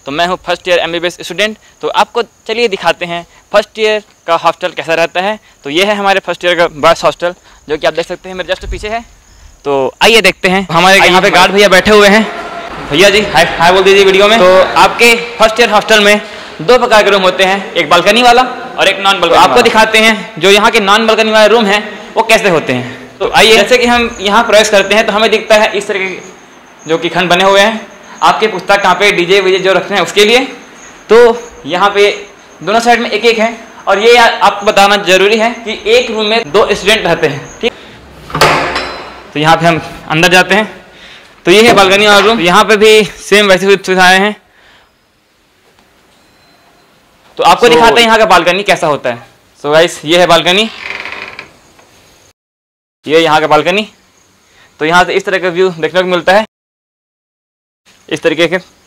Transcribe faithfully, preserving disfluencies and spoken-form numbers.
तो मैं हूँ फर्स्ट ईयर एमबीबीएस स्टूडेंट। तो आपको चलिए दिखाते हैं फर्स्ट ईयर का हॉस्टल कैसा रहता है। तो ये है हमारे फर्स्ट ईयर का बॉयज़ हॉस्टल, जो कि आप देख सकते हैं मेरे जस्ट पीछे है। तो आइए देखते हैं। हमारे यहाँ पे गार्ड भैया बैठे हुए हैं। भैया जी हाय हाय बोल दीजिए वीडियो में। तो आपके फर्स्ट ईयर हॉस्टल में दो प्रकार के रूम होते हैं, एक बालकनी वाला और एक नॉन बालकनी। आपको दिखाते हैं जो यहाँ के नॉन बालकनी वाले रूम हैं वो कैसे होते हैं। तो आइए, जैसे कि हम यहाँ प्रवेश करते हैं तो हमें दिखता है इस तरह के जो कि खंड बने हुए हैं। आपके पुस्तक कहाँ पे डीजे वीजे जो रखते हैं उसके लिए। तो यहाँ पे दोनों साइड में एक एक है, और ये आपको बताना जरूरी है कि एक रूम में दो स्टूडेंट रहते हैं, ठीक। तो यहाँ पे हम अंदर जाते हैं। तो ये है बालकनी वाला रूम। यहाँ पे भी सेम वैसी सुविधाएं हैं। तो आपको so, दिखाते हैं यहाँ का बालकनी कैसा होता है। सो so गाइस, ये है बालकनी, ये यहाँ का बालकनी। तो यहाँ से इस तरह का व्यू देखने को मिलता है, इस तरीके के।